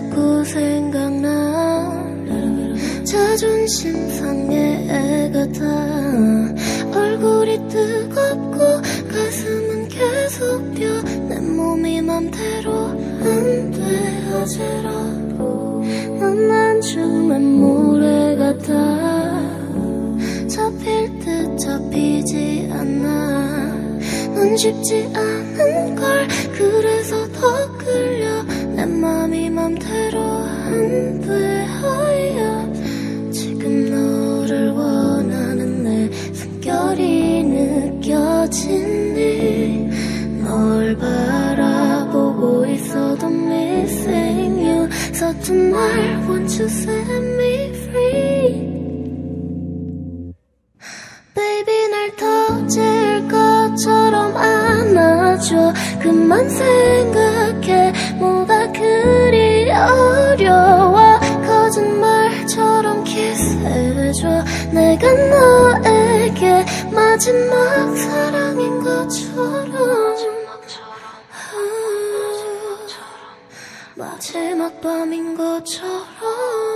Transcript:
자꾸 생각나. 자존심 상해 애 같아. 얼굴이 뜨겁고 가슴은 계속 뛰어. 내 몸이 맘대로 안 돼 어지러워. 넌 안주면 모래 같아. 잡힐 듯 잡히지 않아. 넌 쉽지 않은 걸 그래서 더 끌려. 내 맘이 맘대로 안 돼. 지금 너를 원하는 내 숨결이 느껴지니. 널 바라보고 있어도 missing you. 서툰 말 won't you set me free. Baby 날 터질 것처럼 안아줘. 그만 생각해 뭐가 그리 어려워. 거짓말처럼 키스해줘. 내가 너에게 마지막 사랑인 것처럼. 마지막 밤인 것처럼.